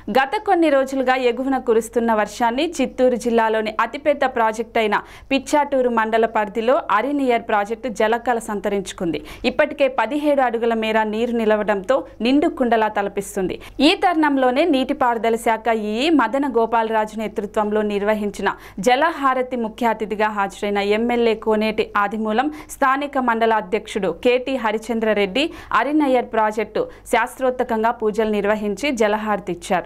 గత కొన్ని రోజులుగా ఎగువన కురుస్తున్న వర్షాన్ని చిత్తూరు జిల్లాలోని అతిపెద్ద ప్రాజెక్ట్ అయిన పిచ్చాటూరు మండల పరిధిలో అరినియర్ ప్రాజెక్టు జలకళ సంతరించుకుంది. ఇప్పటికే 17 అడుగుల మేర నీరు నిలవడంతో నిండు కుండలా తలపిస్తుంది. ఈ తరుణంలోనే నీటిపారుదల శాఖ ఈఈ మదన గోపాలరాజు నేతృత్వంలో నిర్వహించిన జలహారతి ముఖ్య అతిథిగా హాజరైన ఎమ్మెల్యే కోనేటి ఆదిమూలం, స్థానిక మండల అధ్యక్షుడు కేటీ హరిచంద్రరెడ్డి అరినియర్ ప్రాజెక్టు శాస్త్రోత్తకంగా పూజలు నిర్వహించి జలహారతి ఇచ్చారు.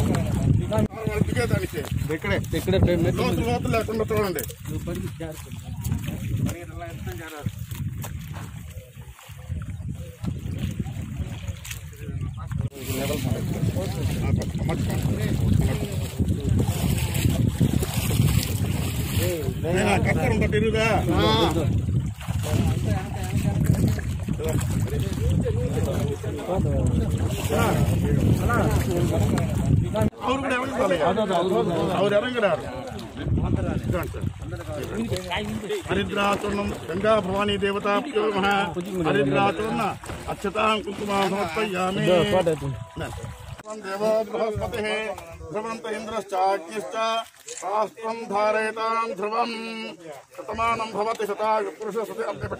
हरिद्राचूर्णम गंगा भवानी देवताभ्यो नमः। हरिद्राचूर्ण अक्षतां कुंकुमां समर्पयामि। देवो बृहस्पतिः ध्रुवन्त इन्द्रश्चाग्निश्च शास्त्रं धारयतां ध्रुवं शतमानं भवति शतायुः पुरुषस्य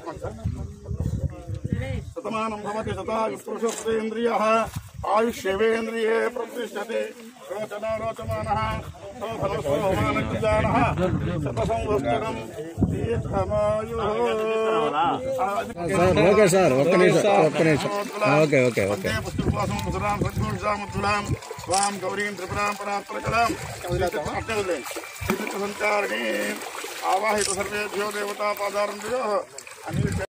शतमानं भवति शतायुः पुरुषस्य इन्द्रियः आयुष्येवेन्द्रिये प्रतिष्ठते। रोचना रोचमानः सोफलस्वमानः शतसंवत्सरं दीर्घमायुः। ఓకే సార్, ఒక్క నిమిషం. Okay okay okay. स्वाम गौरीं त्रिपुरां परात्परकलां संचारिणी आवाहित सर्वेभ्यो देवता पादारं